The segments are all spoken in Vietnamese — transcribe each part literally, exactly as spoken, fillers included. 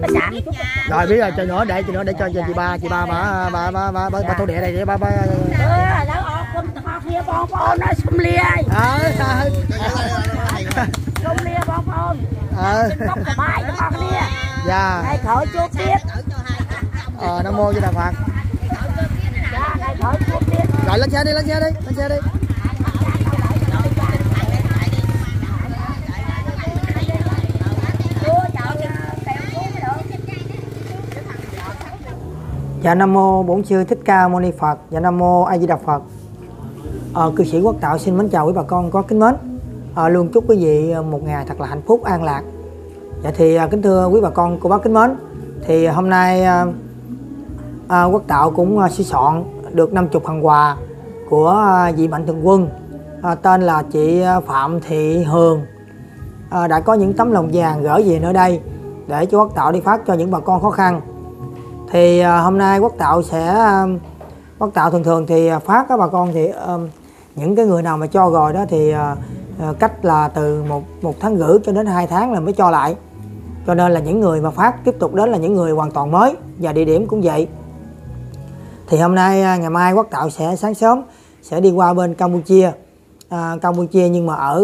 Rồi biết rồi, cho nữa để cho nữa để cho cho chị ba chị ba bà bà bà bà bà thổ địa này chị ba ba. Nó xung lia ờ xung lia bon bon ờ mai con lia dạ ngày khởi chuột biết ờ nam mô Di Đà Phật. ngày khởi chuột biết Rồi lên xe đi, lên xe đi, lên xe đi. Dạ nam mô Bổn Sư Thích Ca Mâu Ni Phật. Dạ nam mô A Di Đà Phật. Ờ, cư sĩ Quốc Tạo xin mến chào quý bà con có kính mến. Ờ, luôn chúc quý vị một ngày thật là hạnh phúc an lạc. Dạ thì kính thưa quý bà con cô bác kính mến, thì hôm nay à, Quốc Tạo cũng à, sửa soạn được năm mươi phần quà của à, vị mạnh thường quân à, tên là chị Phạm Thị Hường à, đã có những tấm lòng vàng gửi về nơi đây để cho Quốc Tạo đi phát cho những bà con khó khăn. Thì à, hôm nay Quốc Tạo sẽ à, Quốc Tạo thường thường thì phát các bà con thì à, những cái người nào mà cho rồi đó thì à, cách là từ một một tháng rưỡi cho đến hai tháng là mới cho lại, cho nên là những người mà phát tiếp tục đến là những người hoàn toàn mới, và địa điểm cũng vậy. Thì hôm nay ngày mai Quốc Tạo sẽ sáng sớm sẽ đi qua bên Campuchia à, Campuchia nhưng mà ở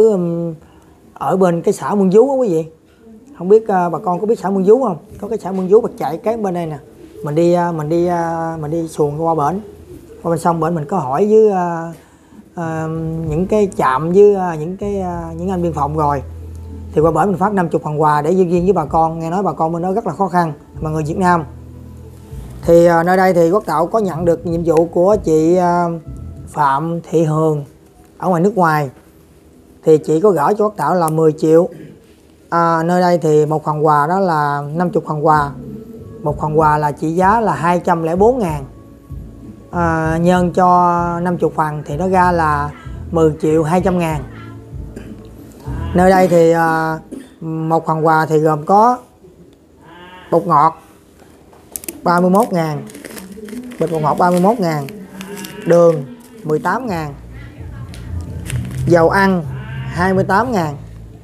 ở bên cái xã Mương Vú đó quý vị. Không biết à, bà con có biết xã Mương Vú không? Có cái xã Mương Vú bật chạy cái bên đây nè, mình đi mình đi mình đi xuồng qua bển, qua bên sông bển mình có hỏi với à, à, những cái trạm với à, những cái à, những anh biên phòng rồi. Thì qua bển mình phát năm mươi phần quà để duyên duyên với bà con. Nghe nói bà con bên đó rất là khó khăn mà người Việt Nam. Thì à, nơi đây thì Quốc Tạo có nhận được nhiệm vụ của chị à, Phạm Thị Hường ở ngoài nước ngoài. Thì chị có gửi cho Quốc Tạo là mười triệu. À, nơi đây thì một phần quà đó là năm mươi phần quà. Một phần quà là trị giá là hai trăm lẻ bốn ngàn. À, nhân cho năm mươi phần thì nó ra là mười triệu hai trăm ngàn. Nơi đây thì à, một phần quà thì gồm có bột ngọt ba mươi mốt ngàn, bịch bột ngọt ba mươi mốt ngàn, đường mười tám ngàn, dầu ăn hai mươi tám ngàn,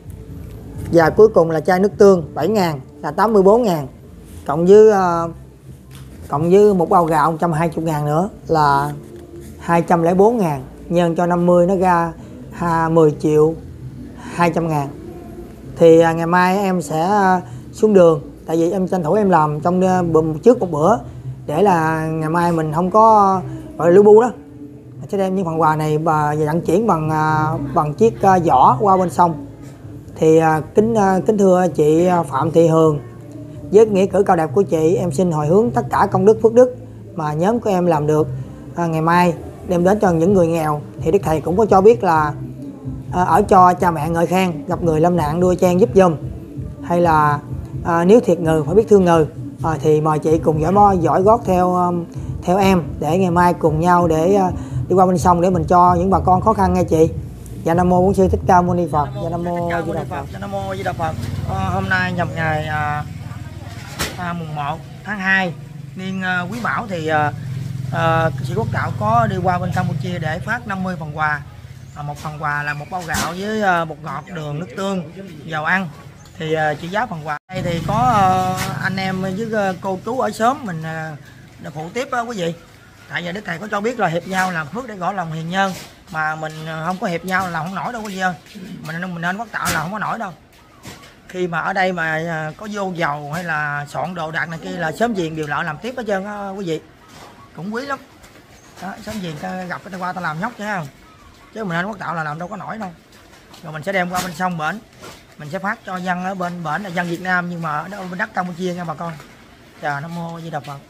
và cuối cùng là chai nước tương bảy ngàn là tám mươi bốn ngàn, cộng với uh, cộng với một bao gạo một trăm hai mươi ngàn nữa là hai trăm lẻ bốn ngàn, nhân cho năm mươi nó ra mười triệu hai trăm ngàn. Thì uh, ngày mai em sẽ uh, xuống đường, tại vì em tranh thủ em làm trong uh, trước một bữa để là ngày mai mình không có gọi là lưu bu đó, mình sẽ đem những phần quà này và vận chuyển bằng uh, bằng chiếc uh, giỏ qua bên sông. Thì uh, kính uh, kính thưa chị Phạm Thị Hường, với nghĩa cử cao đẹp của chị, em xin hồi hướng tất cả công đức phước đức mà nhóm của em làm được à, ngày mai đem đến cho những người nghèo. Thì Đức Thầy cũng có cho biết là à, ở cho cha mẹ ngợi khen, gặp người lâm nạn đua chen giúp giùm, hay là à, nếu thiệt ngừ phải biết thương ngừ. À, thì mời chị cùng dõi bo dõi gót theo um, theo em để ngày mai cùng nhau để uh, đi qua bên sông để mình cho những bà con khó khăn nghe chị. Dạ nam mô Bổn Sư Thích Ca Mâu Ni Phật. Dạ nam mô Di Đà Phật. Dạ nam mô Di Đà Phật. À, hôm nay nhằm ngày à, à, mùng một tháng hai niên à, Quý Mão thì à, à, sĩ Quốc Tạo có đi qua bên Campuchia để phát năm mươi phần quà. À, một phần quà là một bao gạo với à, bột ngọt, đường, nước tương, dầu ăn. Thì à, trị giá phần quà đây thì có à, anh em với à, cô chú ở xóm mình à, phụ tiếp đó quý vị. Tại vì Đức Thầy có cho biết là hiệp nhau làm phước để gõ lòng hiền nhân, mà mình không có hiệp nhau là không nổi đâu quý vị ơi. Mình mình nên Quốc Tạo là không có nổi đâu. Khi mà ở đây mà có vô dầu hay là soạn đồ đạc này kia là sớm gì điều lợi làm tiếp hết trơn á quý vị, cũng quý lắm đó. Sớm gì ta gặp cái ta qua ta làm nhóc chứ không, chứ mình nên Quốc Tạo là làm đâu có nổi đâu. Rồi mình sẽ đem qua bên sông bển, mình sẽ phát cho dân ở bên bển là dân Việt Nam nhưng mà ở bên đất Campuchia nha bà con. Chào Nam mô Di Đà Phật.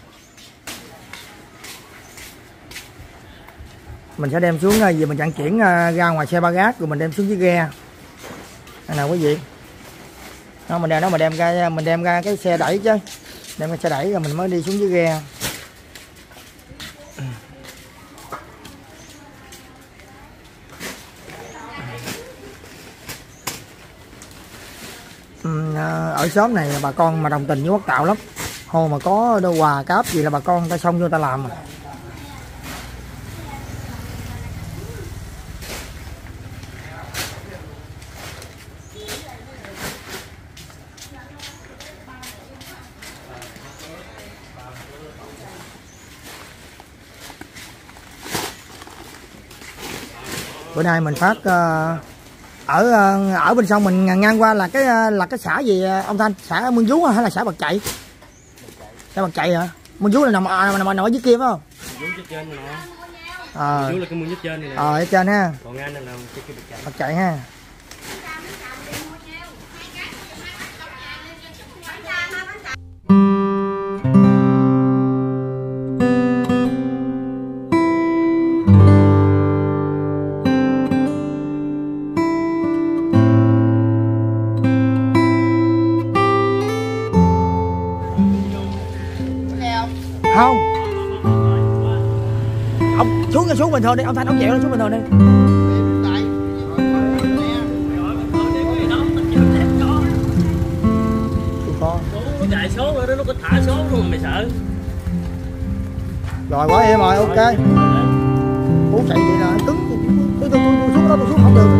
Mình sẽ đem xuống gì mình vận chuyển ra ngoài xe ba gác rồi mình đem xuống dưới ghe này nào quý vị. Đó, mình đem nó mình đem ra mình đem ra cái xe đẩy chứ, đem cái xe đẩy rồi mình mới đi xuống dưới ghe. Ừ, ở xóm này bà con mà đồng tình với Quốc Tạo lắm, hồi mà có đôi quà cáp gì là bà con ta xong vô ta làm mà. Bữa nay mình phát uh, ở uh, ở bên sông mình ngang qua là cái uh, là cái xã gì uh, ông Thanh? Xã Mương Vú hay là xã Bạc Chạy? Xã Bạc Chạy hả? Mương Vú là nằm nằm, nằm, nằm ở dưới kia phải không? Mương Vú trên này nè. Ờ. Mương Vú là cái mương dưới trên này nè. Ờ, ở trên ha. Còn ngang này là cái kia Bạc Chạy. Bạc Chạy ha. Không, ông xuống xuống bình thường đi, ông Thanh ông chịu xuống bình thường đi. Nó chạy số rồi đó, nó có thả số luôn mày sợ. Rồi quá em rồi, ok. Muốn chạy vậy là cứng, tôi tôi tôi xuống đó tôi xuống không được.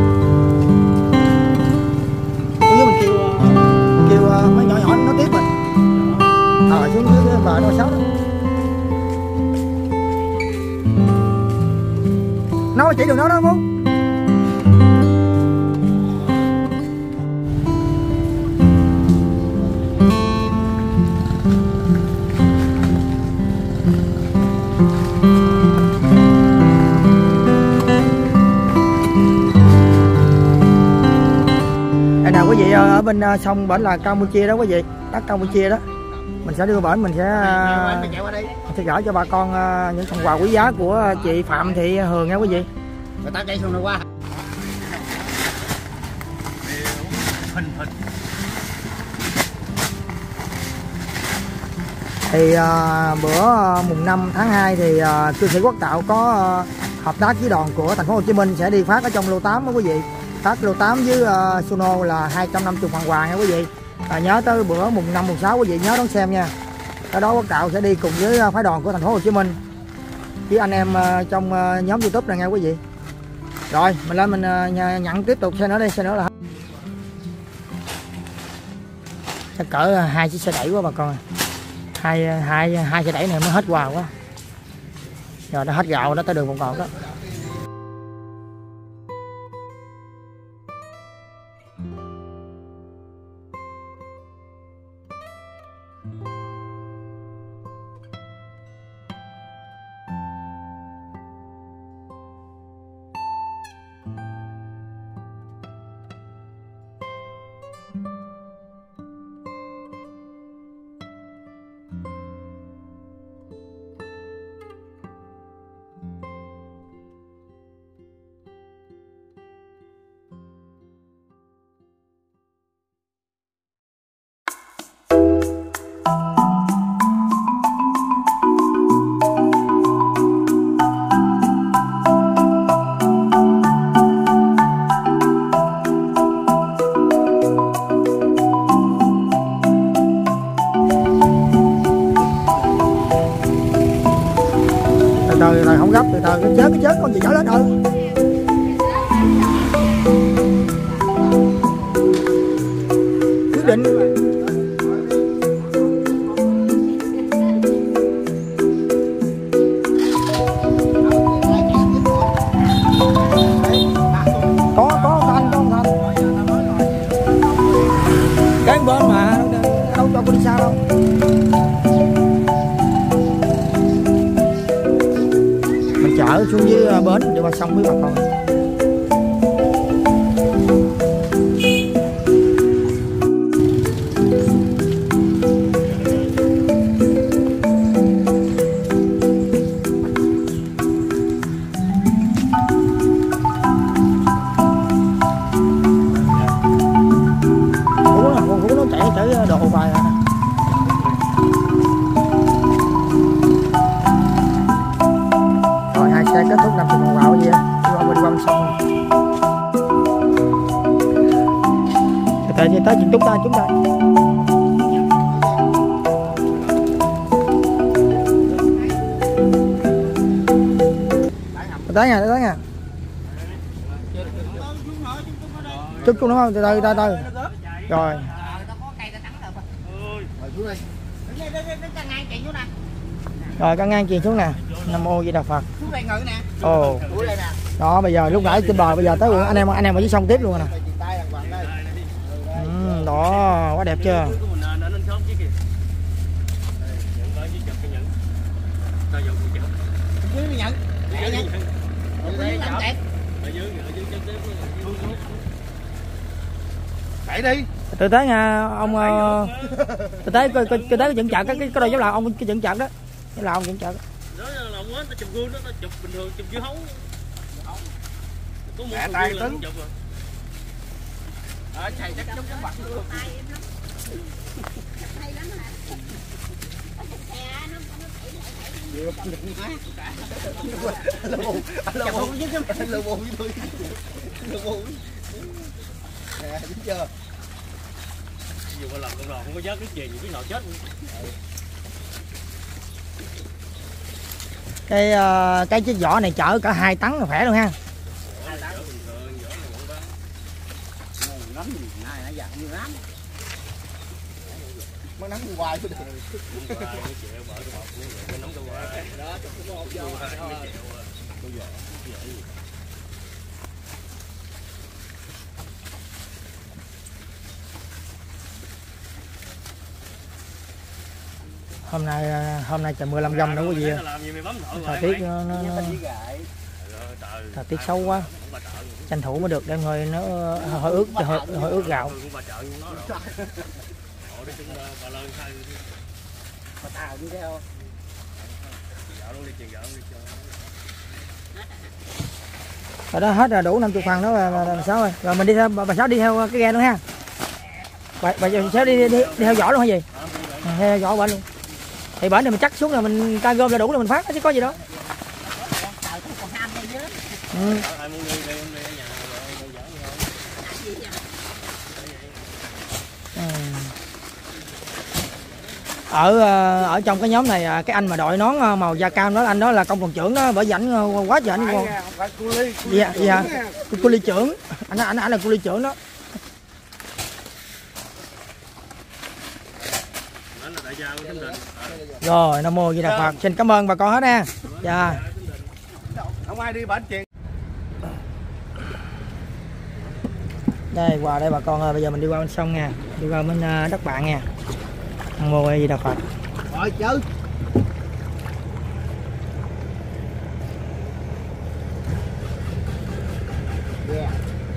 Tôi với mình kêu kêu mấy nhỏ nhỏ nó tiếp mình. Ờ xuống dưới và nó sáu đó. Nó chỉ đường đó đó không? Đây nào quý vị, ở bên sông bển là Campuchia đó quý vị, đất Campuchia đó. Mình sẽ đưa bển, mình sẽ mình sẽ gửi cho bà con những phần quà quý giá của chị Phạm Thị Hường nha quý vị. Người ta chạy xuống rồi qua. Thì à, bữa mùng năm tháng hai thì à, cư sĩ Quốc Tạo có à, hợp tác với đoàn của thành phố Hồ Chí Minh sẽ đi phát ở trong lô tám đó quý vị. Phát lô tám với uh, Suno là hai trăm năm mươi phần quà nha quý vị. À, nhớ tới bữa mùng năm mùng sáu quý vị nhớ đón xem nha. Cái đó Quốc Tạo sẽ đi cùng với uh, phái đoàn của thành phố Hồ Chí Minh với anh em uh, trong uh, nhóm YouTube này nha quý vị. Rồi mình lên mình uh, nhận tiếp tục xe nữa đi, xe nữa là hết. Chắc cỡ uh, hai chiếc xe đẩy quá bà con. Hai hai hai xe đẩy này mới hết quà quá. Rồi nó hết gạo đó tới đường Vòng Cột đó. Từ từ không gấp, từ từ cái chết cái chết con gì chở lên ừ. Quyết định. Có có Thanh, có Thanh. Cái bên mà đâu cho con đi xa đâu. Chở xuống dưới bến đi qua sông với bà con. Hú là con hú nó chạy chở đồ vài à. Xe kết thúc năm mươi phần quà gì á, đi qua bên qua bên sông. Từ từ tới chuyện chúng ta chúng ta. Tới nha, tới nha. Chút chút nữa không? Từ từ từ từ. Rồi. Rồi căng ngang chuyền xuống nè. Nam mô Di Đà Phật. Xuống đây ngự nè. Ồ. Ủa đây nè. Đó bây giờ lúc nãy trên bờ, bây giờ tới anh em anh em ở dưới sông tiếp luôn rồi nè. Ừ, đó quá đẹp chưa. Chạy đi. Từ tới nha ông, từ tới coi coi tới cái dẫn chặt cái cái đôi giống là ông cái dẫn chặt đó, cái là ông dẫn chặt. Đó là ông á, ta chụp gương đó, ta chụp bình thường chụp dưa hấu. Có một tay là tính. chụp rồi. Ờ chạy chắc giống giống bạc luôn. Dù mà làm con lò không có vớt cái chuyền cái nào chết. Cái uh, cái chiếc vỏ này chở cả hai tấn là khỏe luôn ha. Nó nắng hoài thôi. Hôm nay hôm nay trời mưa lâm dâm đâu có gì. Thời tiết nó, nó, nó thời tiết xấu quá. Tranh thủ mới được đem hơi nó hơi ướt hơi, hơi ướt gạo. Rồi đó hết rồi, đủ năm mươi phần đó là, là, là Sáu rồi. Rồi mình đi theo bà Sáu đi theo cái ghe nữa ha. Bà, bà Sáu đi, đi, đi, đi theo vỏ luôn hả gì? À, theo vỏ bển luôn. Thì bển này mình chắc xuống là mình ca gom là đủ là mình phát chứ có gì đó. Ừ. Ở ở trong cái nhóm này cái anh mà đội nón màu da cam đó, anh đó là công phòng trưởng đó, bởi vì ảnh quá trời anh. Dạ dạ. Cu ly trưởng. Anh anh anh là cu ly trưởng đó. Rồi Nam Mô Di Đà Phật. Xin cảm ơn bà con hết nha. Dạ. Không ai đi bển chuyện. Đây qua đây bà con ơi, bây giờ mình đi qua bên sông nha, đi qua bên đất bạn nha. Nam Mô Di Đà Phật. Rồi chứ. Yeah.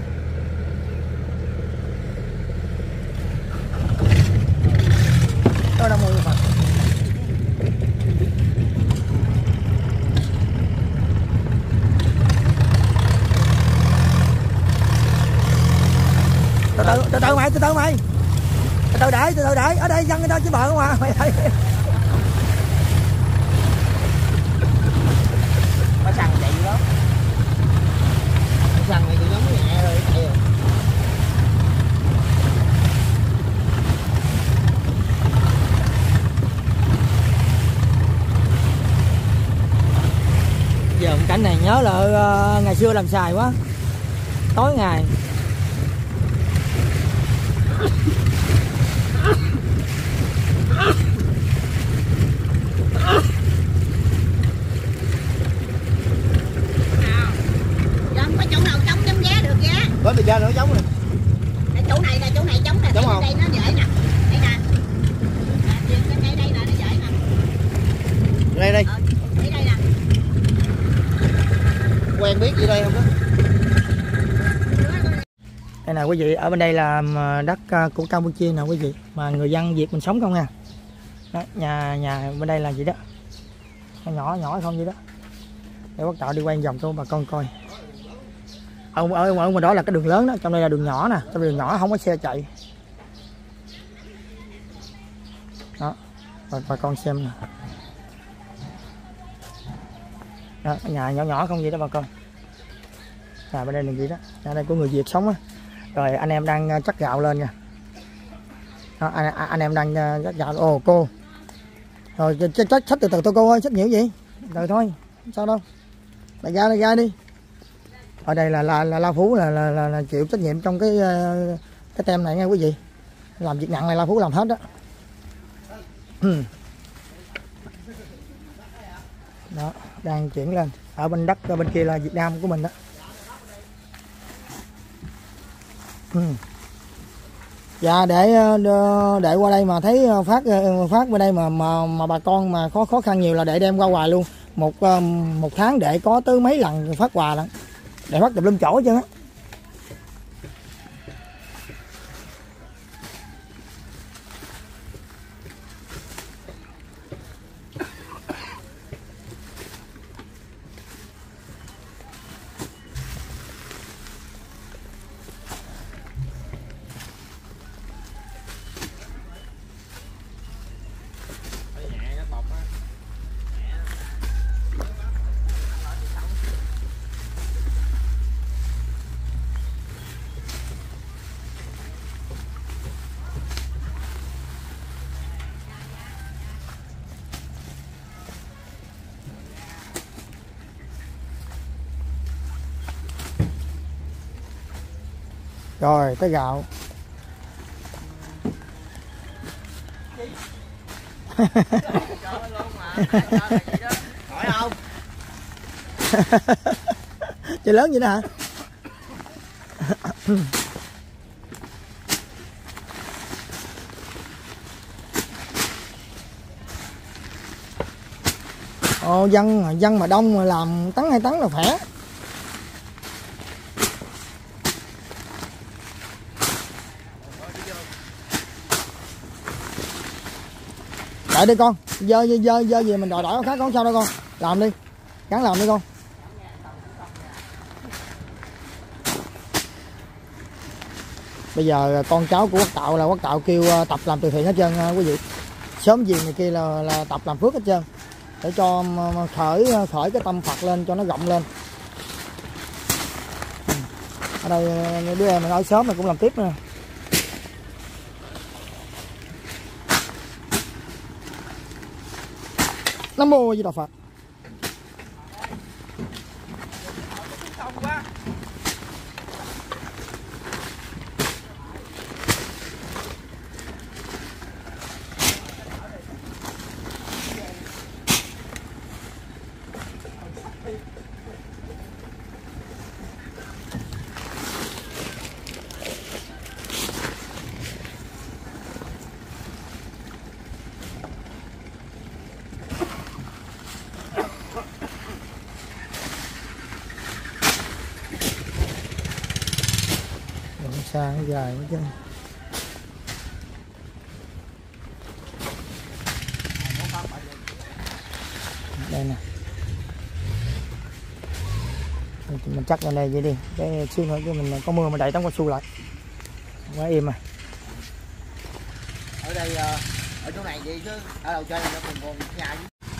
Đó Nam Mô Di Đà Phật. Từ từ từ từ mày, từ từ mày. Từ từ để, từ từ để, ở đây dân người ta chứ bờ không à mày thấy. Nó săn chạy đó. Nó săn này cũng giống nhẹ rồi chạy rồi. Giờ cảnh này nhớ là uh, ngày xưa làm xài quá. Tối ngày. Có chỗ nào trống chống vé được vé? Có thời gian nó giống rồi. Chỗ này là chỗ này trống nè, Đúng không? đây nó dễ nè. Đây nè. Cái đây đây là nó dễ nè. Đây đây. Ờ, đây đây nè. Quen biết gì đây không đó? Đây nè quý vị, ở bên đây là đất của Campuchia nè quý vị, mà người dân Việt mình sống không nha. Đó, nhà nhà bên đây là gì đó, nhỏ nhỏ không gì đó. Để bắt đầu đi quay vòng cho bà con coi. Ở ở ở ngoài đó là cái đường lớn đó, trong đây là đường nhỏ nè, trong đường nhỏ không có xe chạy. Đó, bà, bà con xem nè. Đó, nhà nhỏ nhỏ không gì đó bà con. Nhà bên đây là gì đó, nhà đây của người Việt sống á. Rồi anh em đang chắc gạo lên nha. Đó, anh, anh em đang chắc gạo. Ồ cô. Rồi chắc chắc xách từ từ tôi cô ơi, xách nhiều gì? Rồi thôi, sao đâu. Lại ra lại ra đi. Ở đây là là, là La Phú là, là, là, là chịu trách nhiệm trong cái cái tem này nha quý vị. Làm việc nặng này La Phú làm hết đó. Đó, đang chuyển lên. Ở bên đất ở bên kia là Việt Nam của mình đó. Ừ. Dạ để để qua đây mà thấy phát phát bên đây mà mà mà bà con mà khó khó khăn nhiều là để đem qua hoài luôn. Một một tháng để có tới mấy lần phát quà lận. Để phát tùm lum chỗ hết trơn á. Rồi tới gạo. Hỏi không? Chơi lớn vậy đó hả? Ồ, dân dân mà đông mà làm tấn hai tấn là khỏe. Đợi đi con, dơ dơ dơ gì mình đòi đổi khác con sao đâu con. Làm đi. Gắn làm đi con. Bây giờ con cháu của Quốc Tạo là Quốc Tạo kêu tập làm từ thiện hết trơn quý vị. Sớm gì này kia là, là tập làm phước hết trơn. Để cho khởi khởi cái tâm Phật lên cho nó rộng lên. Ở đây đứa em mình nói sớm mà cũng làm tiếp nữa. Nam Mô A Di Đà Phật. Xa nó dài chứ. Đây nè. Mình chắc lên đây vậy đi. Cái xíu nữa cái mình có mưa mà đẩy tấm cao su lại. Quá im à. Ở đây ở chỗ này vậy chứ ở đầu chơi nó còn còn nhà.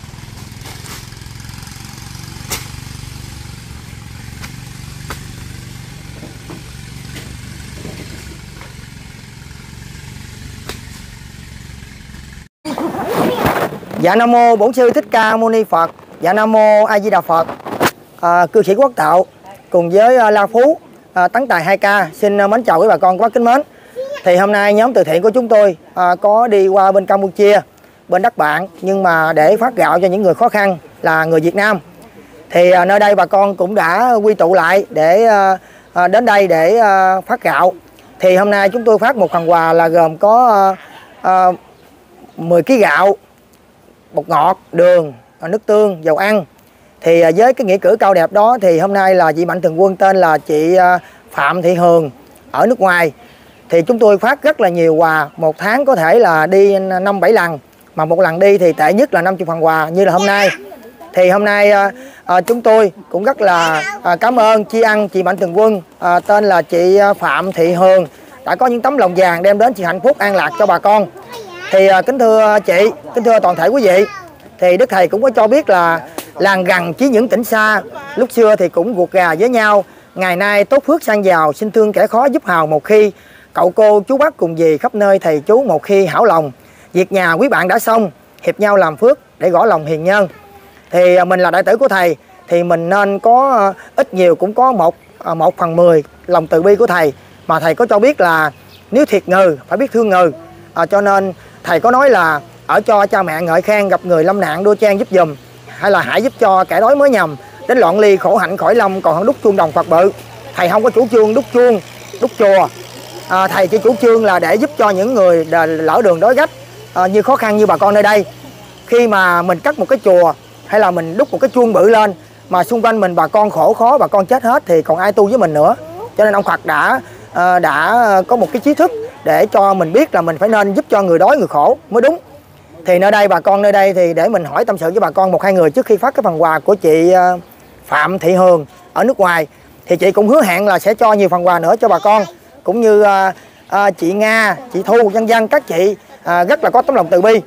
Dạ Nam Mô Bổn Sư Thích Ca Mâu Ni Phật. Dạ Nam Mô A Di Đà Phật. À, cư sĩ Quốc Tạo cùng với uh, La Phú, uh, Tấn Tài hai ca xin uh, mến chào quý bà con quá kính mến. Thì hôm nay nhóm từ thiện của chúng tôi uh, có đi qua bên Campuchia, bên đất bạn, nhưng mà để phát gạo cho những người khó khăn là người Việt Nam. Thì uh, nơi đây bà con cũng đã quy tụ lại để uh, uh, đến đây để uh, phát gạo. Thì hôm nay chúng tôi phát một phần quà là gồm có uh, uh, mười ki gạo, bột ngọt, đường, nước tương, dầu ăn. Thì với cái nghĩa cử cao đẹp đó thì hôm nay là chị Mạnh Thường Quân tên là chị Phạm Thị Hường ở nước ngoài. Thì chúng tôi phát rất là nhiều quà, một tháng có thể là đi năm bảy lần, mà một lần đi thì tệ nhất là năm mươi phần quà như là hôm nay. Thì hôm nay à, chúng tôi cũng rất là à, cảm ơn tri ân chị Mạnh Thường Quân à, tên là chị Phạm Thị Hường đã có những tấm lòng vàng đem đến sự hạnh phúc an lạc cho bà con. Thì à, kính thưa chị, kính thưa toàn thể quý vị, thì Đức Thầy cũng có cho biết là làng gần chí những tỉnh xa, lúc xưa thì cũng ruột gà với nhau, ngày nay tốt phước sang giàu, xin thương kẻ khó giúp hào một khi, cậu cô chú bác cùng dì khắp nơi thầy chú một khi hảo lòng, việc nhà quý bạn đã xong, hiệp nhau làm phước để gõ lòng hiền nhân. Thì à, mình là đại tử của thầy thì mình nên có à, ít nhiều cũng có một à, một phần mười lòng từ bi của thầy, mà thầy có cho biết là nếu thiệt ngừ phải biết thương ngừ. À, cho nên thầy có nói là ở cho cha mẹ ngợi khen, gặp người lâm nạn đua chen giúp dùm, hay là hãy giúp cho kẻ đói mới nhầm, đến loạn ly khổ hạnh khỏi lâm còn hơn đúc chuông đồng Phật bự. Thầy không có chủ trương đúc chuông, đúc chùa, à, thầy chỉ chủ trương là để giúp cho những người lỡ đường đói gách à, như khó khăn như bà con nơi đây. Khi mà mình cắt một cái chùa hay là mình đúc một cái chuông bự lên mà xung quanh mình bà con khổ khó, bà con chết hết thì còn ai tu với mình nữa. Cho nên ông Phật đã à, đã có một cái trí thức để cho mình biết là mình phải nên giúp cho người đói người khổ mới đúng. Thì nơi đây bà con nơi đây thì để mình hỏi tâm sự với bà con một hai người trước khi phát cái phần quà của chị Phạm Thị Hường ở nước ngoài, thì chị cũng hứa hẹn là sẽ cho nhiều phần quà nữa cho bà con, cũng như à, à, chị Nga, chị Thu, vân vân các chị à, rất là có tấm lòng từ bi.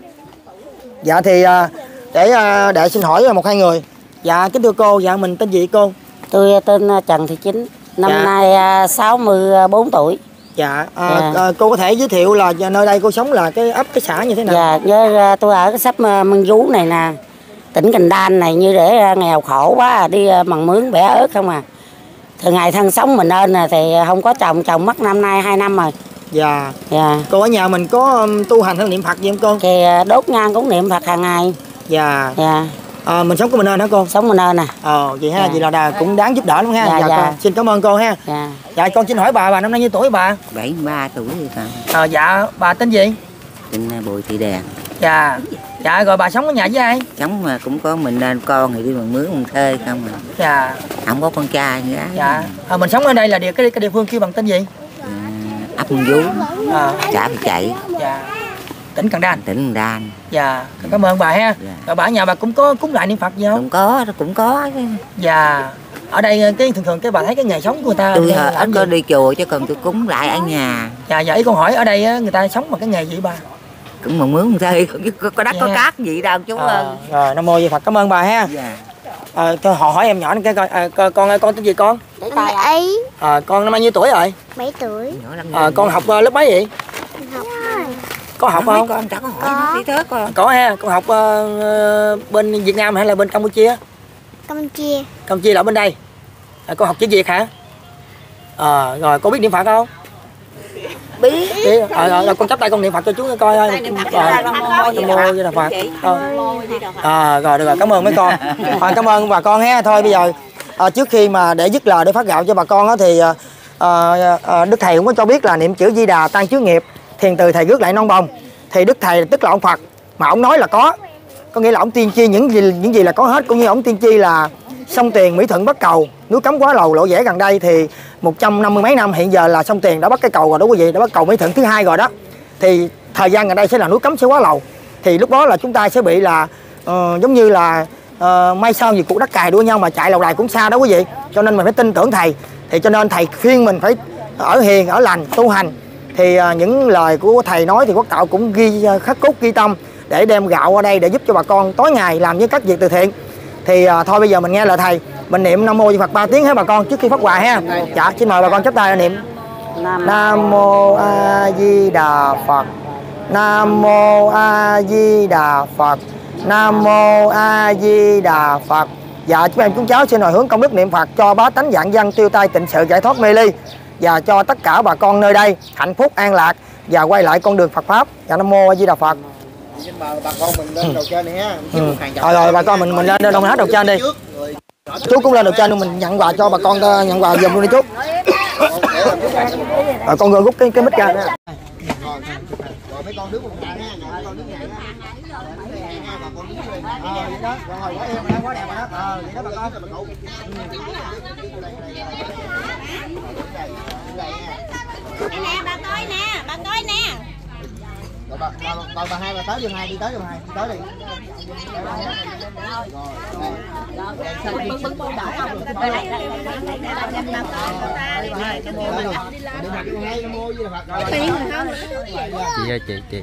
Dạ thì à, để à, để xin hỏi một hai người. Dạ kính thưa cô, dạ mình tên gì cô? Tôi tên Trần Thị Chính, năm Dạ. nay sáu mươi bốn tuổi. Dạ, à, Dạ. à, cô có thể giới thiệu là nơi đây cô sống là cái ấp, cái xã như thế nào? Dạ, với tôi ở cái sắp Mân Vú này nè, tỉnh Cành Đan này, như để nghèo khổ quá, đi bằng mướn bẻ ớt không à. Thường ngày thân sống mình ơn thì không có chồng, chồng mất năm nay hai năm rồi. Dạ. Dạ. Cô ở nhà mình có um, tu hành hay niệm Phật gì không cô? Thì đốt nhang cũng niệm Phật hàng ngày. Dạ. Dạ. À, mình sống của mình ơn hả cô? Sống mình ơn nè. Ờ, vậy ha, Dạ. vậy là đà, cũng đáng giúp đỡ lắm ha. Dạ, Dạ, dạ. con xin cảm ơn cô ha. Dạ. Dạ, con xin hỏi bà, bà năm nay nhiêu tuổi bà? bảy mươi ba tuổi rồi con. Ờ, dạ, bà tên gì? Tên Bùi Thị Đèn. Dạ. Dạ, rồi bà sống ở nhà với ai? Sống mà cũng có mình nên con thì đi bằng mướn bằng thuê không à. Dạ. Không có con trai nữa. Dạ. À, mình sống ở đây là địa cái cái địa phương kia bằng tên gì? À, ấp Mân Vú, À, xã Bị Chạy, dạ. Tỉnh Cần Đan. tỉnh Đan. Dạ, cảm ơn bà ha. Dạ. Rồi bà ở nhà bà cũng có cúng lại niệm Phật gì không? Cũng có, cũng có. Dạ. Ở đây cái thường thường cái bà thấy cái nghề sống của người ta Tôi là ít làm có gì? đi chùa chứ còn tôi cúng lại ở nhà. Dạ, dạ ý con hỏi ở đây á, người ta sống bằng cái nghề gì bà? Cũng bằng mướn bằng thuê, có, có đất Dạ. có cát gì đâu chú À, ơi. rồi Nam Mô Di Phật, cảm ơn bà ha. Dạ. À, thôi họ hỏi em nhỏ cái coi à, con con ơi, con tên gì con? Anh ấy À, con năm bao nhiêu tuổi rồi? bảy tuổi. Nhỏ lắm. À, con học uh, lớp mấy vậy? Học Có học Hỏi không? con chẳng có hỏi nó tí thế con. Có ha, con học uh, bên Việt Nam hay là bên Campuchia? Campuchia. Campuchia là ở bên đây. À, con học chữ Việt hả? À, rồi con biết niệm Phật không? Biết. Biết. À, rồi, rồi con chắp tay con niệm Phật cho chú coi ơi. Rồi, Nam Mô Di Đà Phật. Rồi. À, rồi được rồi, cảm ơn mấy con. À, cảm ơn bà con ha. Thôi bây giờ à, trước khi mà để dứt lời để phát gạo cho bà con á, thì à, à, Đức Thầy cũng có cho biết là niệm chữ Di Đà tan chướng nghiệp, thiền từ thầy rước lại non bồng. Thì Đức Thầy tức là ông Phật, mà ông nói là có, có nghĩa là ông tiên tri những gì những gì là có hết, cũng như ông tiên tri là sông Tiền, Mỹ Thuận, Bắc Cầu, núi Cấm, Quá Lầu, Lộ Vẽ gần đây thì một trăm năm mươi mấy năm, hiện giờ là sông Tiền đã bắt cái cầu rồi đó quý vị, đã bắt cầu Mỹ Thuận thứ hai rồi đó. Thì thời gian gần đây sẽ là núi Cấm, sẽ Quá Lầu. Thì lúc đó là chúng ta sẽ bị là uh, giống như là uh, may sao gì cuộc đất cài đua nhau mà chạy lầu đài cũng xa đó quý vị. Cho nên mình phải tin tưởng thầy. Thì cho nên thầy khuyên mình phải ở hiền, ở lành, tu hành. Thì uh, những lời của thầy nói thì Quốc Tạo cũng ghi uh, khắc cốt ghi tâm để đem gạo qua đây để giúp cho bà con tối ngày làm những các việc từ thiện. Thì uh, thôi bây giờ mình nghe lời thầy, mình niệm Nam Mô Di Phật ba tiếng hết bà con trước khi phát quà ha. Dạ, xin mời bà con chắp tay niệm. Nam Mô A Di Đà Phật. Nam Mô A Di Đà Phật. Nam Mô A Di Đà Phật. Dạ, chúng em chúng cháu xin hồi hướng công đức niệm Phật cho bá tánh vạn dân tiêu tai tịnh sự giải thoát mê ly, và cho tất cả bà con nơi đây hạnh phúc an lạc và quay lại con đường Phật pháp. Dạ, Nam Mô A Di Đà Phật. Xin mời bà con mình lên đầu trên này ha. Ừ. Rồi rồi bà con mình mình lên đông hết đầu trên đi. Chú cũng lên đầu trên luôn, mình nhận quà cho bà con, nhận quà giùm luôn đi chú. Rồi con rồi rút cái cái mic ra. Rồi mấy con đứng một nhà ha, mấy con đứng nhà ha. Bà con đứng đây. Ờ vậy đó. Rồi quá em quá đẹp rồi đó. Ờ vậy đó bà con. Đây nè, bà coi nè, bà coi nè. Rồi bà bà bà, bà hai bà tới giùm hai, đi tới giùm hai, đi tới đi. Rồi. Bưng bưng bưng đỏ không? Đây đây đây đây đây để bà con cô ta đi về cái môi đi Phật đi ngay cái môi với Phật rồi. Tiền rồi không? Chị ơi chị chị.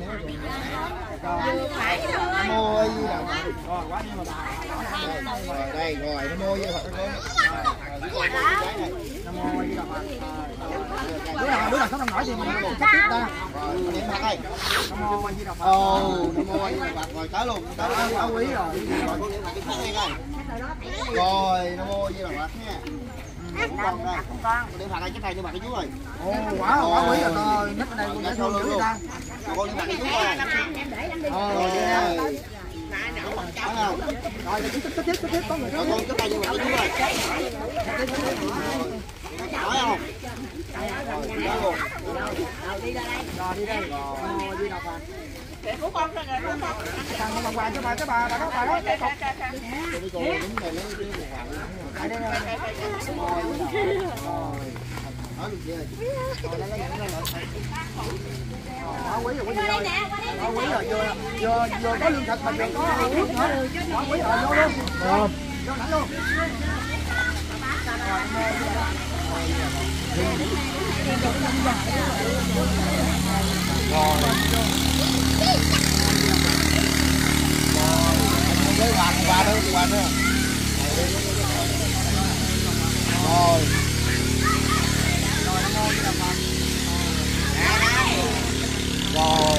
Môi với Phật. Rồi quá nhưng mà bà. Đây rồi nó môi với Phật nó. Nam Mô Di Đà Phật. Đứa nào đứa nào sống nổi thì mình sắp tiếp ta. Rồi niệm Phật đây. Nam Mô Di Đà Phật. Ồ, Nam Mô Di Đà Phật. Rồi tới luôn, tới áo quý rồi. Rồi con niệm Phật cái này coi. Rồi Nam Mô Di Đà Phật nha. Con đây. Con niệm Phật đây cái thầy niệm Phật cái chú ơi. Ồ, quá quá quý rồi con. Nít ở đây con để sâu luôn luôn. Con niệm Phật cái chú ơi. Rồi. Rồi, tiếp tiếp tiếp tiếp tiếp có người. Con cái tay niệm Phật cái chú ơi. Nói không? Rồi đi ra đây. Rồi đi đây. Rồi đi đọc à. Của con rồi của con. Thằng bằng hoàng cho bà cái bà bà đó bà đó cái cục. Đi cô đứng đây lấy cái một hoàng. Đây đây đây. Đó được chưa? Rồi lấy cái này lại. Quá quý rồi, quý gì ơi. Quá quý rồi, vừa vừa vừa có lương thực mà vừa có nước nữa. Quá quý rồi, vô luôn. Rồi, vô thẳng luôn. Rồi. Lấy hoàng qua đó, qua đó. Rồi. Rồi.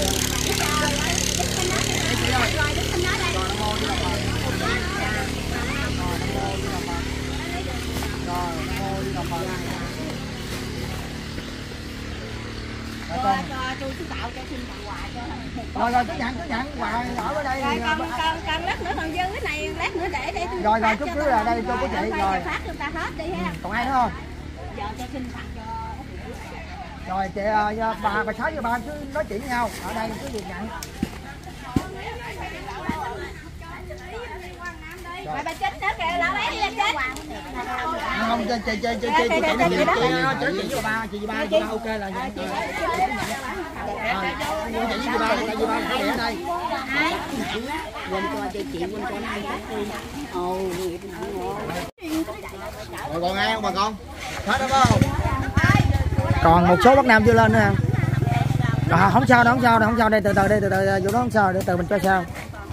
Cho cho tôi cứ tạo cho xin tặng quà cho. Rồi rồi cứ nhận cứ nhận quà ở ở đây. Rồi con con con lát nữa còn dư cái này lát nữa để để tôi. Rồi rồi chút xíu là đây cho cô chị rồi. Phát cho ta hết đi ha. Còn ai nữa không? Giờ cho xin tặng cho. Rồi chị uh, bà bà sáu với bà cứ nói chuyện với nhau ở đây cứ việc nhận. Rồi bà Chính nữa kìa, lão bé đi lên Chính. Không chị chị chị chị chị chị chị chị với bà chị với ba chị ba ok là nhận. Chị với ba tại vì ba để ở đây. Quên cho chị chị quên cho anh phát đi. Ồ, Rồi còn ai không bà con? Hết đó phải không? Còn một số Bắc Nam chưa lên nữa nè. Rồi không sao đâu, không sao đâu, không sao đây từ từ đây từ từ vụ đó không sao, để từ mình cho sao.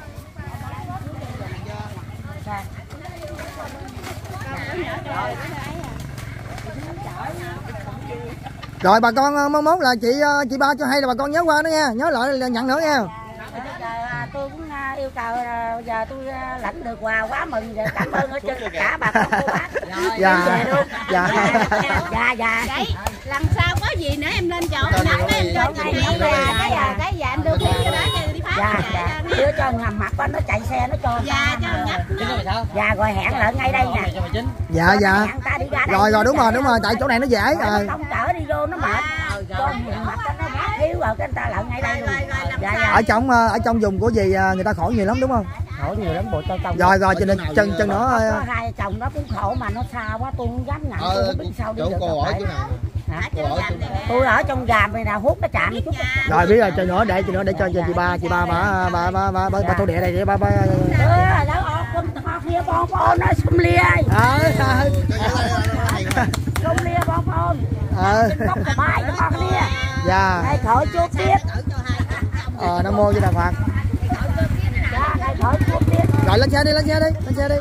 Rồi bà con mong muốn là chị chị ba cho hay là bà con nhớ qua nữa nha, nhớ lại là nhận nữa nha. Tôi cũng yêu cầu giờ tôi lãnh được quà quá mừng, cảm ơn ở trên tất cả bà con cô bác. Dạ. Dạ. Dạ dạ. Đấy, lần sau có gì nữa em lên chỗ nắng em lên này nấu gà cái à cái dạ em đưa cái đó cho đi phát. Dạ dạ. Đưa cho ngầm mặt nó chạy xe nó cho. Dạ cho nhắc. Dạ rồi hẹn lại ngay đây nè. Dạ dạ. Rồi rồi đúng rồi đúng rồi, tại chỗ này nó dễ rồi. Không chở đi vô nó mệt. Cho mặt nó thiếu rồi cái người ta lại ngay đây luôn. Dạ dạ. Ở trong ở trong vùng của gì người ta khổ nhiều lắm đúng không? Khổ nhiều lắm bộ cho chồng. Rồi rồi cho nên chân chân nó có hai chồng nó cũng khổ mà nó xa quá tôi không dám nhận, tôi không biết sao đi được. Cô ở chỗ nào? Hả? Tôi ở trong gàm này nè, hút nó chạm chút. Rồi biết rồi, cho nữa để cho nữa để cho chị ba chị ba bà bà bà bà bà, bà thổ địa này chị ba ba. Ờ đó ở con kia bon bon nó xum lia. Ờ. Xum lia bon bon. Ờ. Có cái bài cho con lia. Dạ. Thầy khỏi chút tiếp. Ờ Nam Mô Di Đà Phật. Dạ, thầy khỏi chút tiếp. Rồi lên xe đi, lên xe đi, lên xe đi.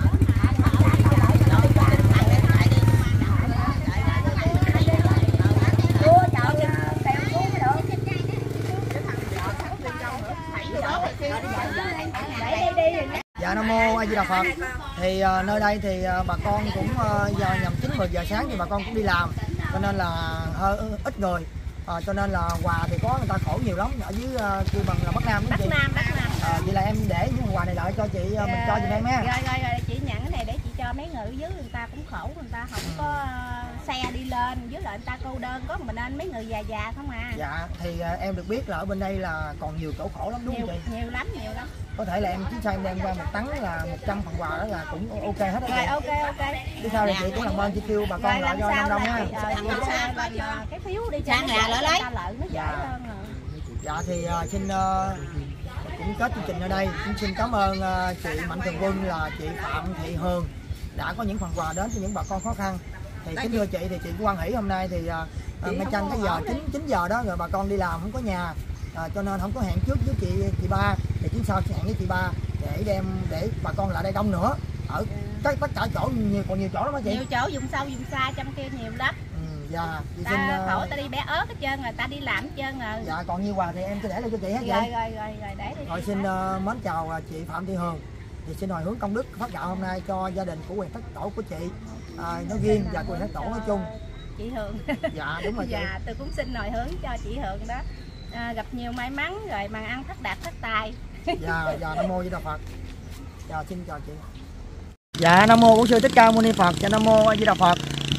Dạ Nam Mô A Di Đà Phật. Thì uh, nơi đây thì uh, bà con cũng uh, giờ nhằm chín mười giờ sáng thì bà con cũng đi làm, cho nên là hơi ít người. À, cho nên là quà thì có người ta khổ nhiều lắm ở dưới uh, kêu bằng là Bắc Nam đúng Bắc chị? Nam, Bắc Nam. À, vậy là em để những quà này lại cho chị uh, Dạ, mình cho chị em ha. Rồi rồi rồi chị nhận cái này để chị cho mấy người dưới người ta cũng khổ, người ta không có uh, xe đi lên, với lại người ta cô đơn có mình nên mấy người già già không à. Dạ thì uh, em được biết là ở bên đây là còn nhiều chỗ khổ lắm đúng nhiều, không chị? Nhiều lắm, nhiều lắm. Có thể là em chuyến xe em đem qua một tấn là một trăm phần quà đó là cũng ok hết đó Rồi chị. ok ok. Biết sao thì chị cũng làm ơn chị kêu bà con lại cho năm đồng ha. Cái phiếu đi sang nhà lại lấy. Dạ. Dạ thì uh, xin uh, cũng kết chương trình ở đây, cũng xin cảm ơn uh, chị Mạnh Thường Quân là chị Phạm Thị Hường đã có những phần quà đến cho những bà con khó khăn. Thì kính thưa chị thì chị cũng hoan hỷ hôm nay thì uh, ngay chăng cái giờ chín chín giờ đó rồi bà con đi làm không có nhà, uh, cho nên không có hẹn trước với chị chị ba thì chuyến sau sẽ hẹn với chị ba để đem để bà con lại đây đông nữa ở tất tất cả chỗ nhiều còn nhiều chỗ lắm đó chị. Nhiều chỗ vùng sâu vùng xa trong kia nhiều lắm. Dạ, chị ta xin khổ ta đi bé ớt hết trơn rồi, ta đi làm hết trơn rồi. Dạ còn nhiêu quà thì em cứ để lại cho chị hết rồi, vậy. Rồi rồi rồi để đi. Rồi xin uh, mến chào chị Phạm Thị Hường. Thì xin hồi hướng công đức phát gạo hôm nay cho gia đình của quyền thất tổ của chị uh, nói riêng và quyền thất tổ nói chung. Chị Hường. Dạ đúng rồi chị. Dạ tôi cũng xin hồi hướng cho chị Hường đó. À, gặp nhiều may mắn rồi màn ăn thất đạt thất tài. Dạ dạ Nam Mô Di Đà Phật. Dạ xin chào chị. Dạ Nam Mô Bổn Sư Thích Ca Mâu Ni Phật. Dạ Nam Mô A Di Đà Phật.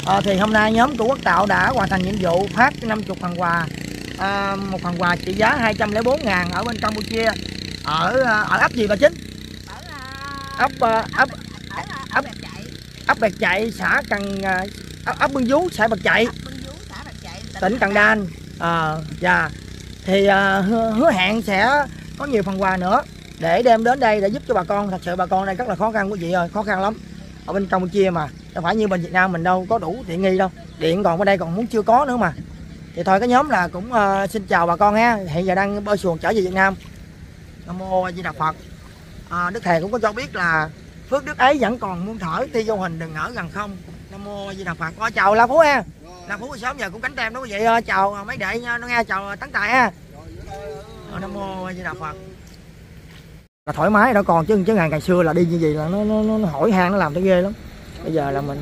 À, thì hôm nay nhóm của Quốc Tạo đã hoàn thành nhiệm vụ phát năm mươi phần quà, à, một phần quà trị giá hai trăm lẻ bốn ngàn ở bên Campuchia, ở ở ấp gì bà Chính? Ấp ấp ấp ấp ấp Bạc Chạy, xã Cần ấp, ấp Bưng Vú, xã Bạc Chạy, tỉnh Cần Đan. À, dạ. Thì à, hứa hẹn sẽ có nhiều phần quà nữa để đem đến đây để giúp cho bà con. Thật sự bà con đây rất là khó khăn quý vị ơi, khó khăn lắm. Ở bên Campuchia mà, đâu phải như bên Việt Nam mình đâu có đủ tiện nghi đâu. Điện còn bên đây còn muốn chưa có nữa mà. Thì thôi cái nhóm là cũng uh, xin chào bà con ha. Hiện giờ đang bơi xuồng trở về Việt Nam. Nam mô A Di Đà Phật. À, Đức Thầy cũng có cho biết là phước đức ấy vẫn còn muôn thở, tuy vô hình đừng ở gần không. Nam mô A Di Đà Phật. Có chào La Phú ha. La Phú sớm giờ cũng cánh tem đó quý vị. Chào mấy đệ nó nghe, chào Tấn Tài ha. Nam mô A Di Đà Phật. Là thoải mái đó còn chứ chứ ngày ngày xưa là đi như vậy là nó nó, nó hỏi han, nó làm tới ghê lắm. Bây giờ là mình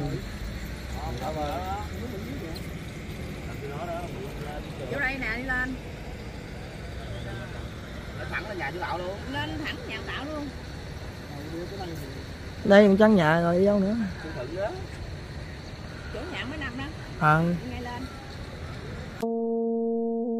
vô đây nè, đi lên thẳng lên nhà đi Tạo luôn. lên thẳng nhà Tạo luôn. đây cũng trắng nhà rồi đi đâu nữa. Chỗ nhà mấy năm đó. À. Ngay lên.